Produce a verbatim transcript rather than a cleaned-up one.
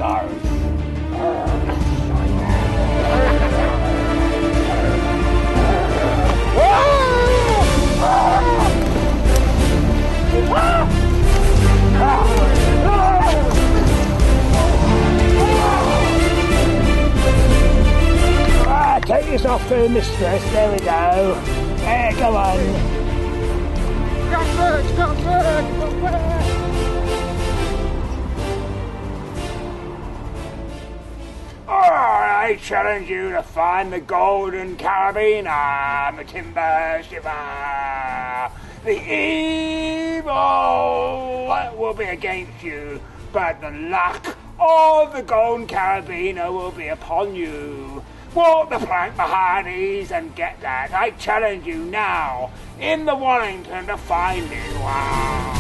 Take this off for the mistress, there we go. There, go on. Come back, come back, come back. I challenge you to find the golden carabiner, Matimba Shiva. The evil will be against you, but the luck of the golden carabiner will be upon you. Walk the plank behind these and get that. I challenge you now in the Wallington to find it. Wow.